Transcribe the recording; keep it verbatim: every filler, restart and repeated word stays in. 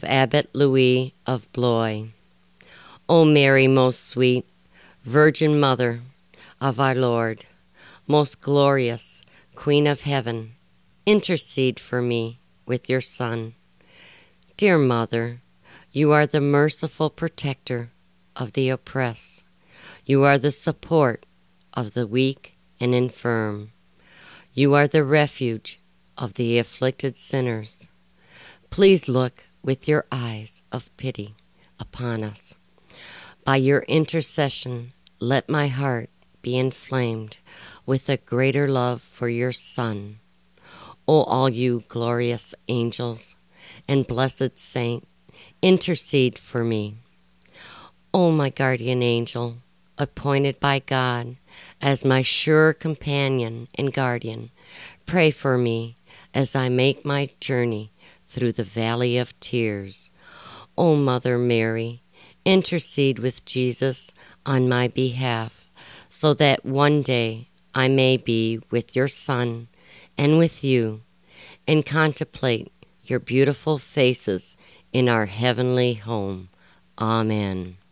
of Abbot Louis of Blois. O Mary, most sweet, Virgin Mother of our Lord, most glorious Queen of Heaven, intercede for me with your Son. Dear Mother, you are the merciful protector of the oppressed. You are the support of the weak and infirm. You are the refuge of the afflicted sinners. Please look with your eyes of pity upon us. By your intercession, let my heart be inflamed with a greater love for your Son. O all you glorious angels and blessed saint, intercede for me. O my guardian angel, appointed by God as my sure companion and guardian, pray for me as I make my journey through the valley of tears. O Mother Mary, intercede with Jesus on my behalf, so that one day I may be with your Son and with you, and contemplate your beautiful faces in our heavenly home. Amen.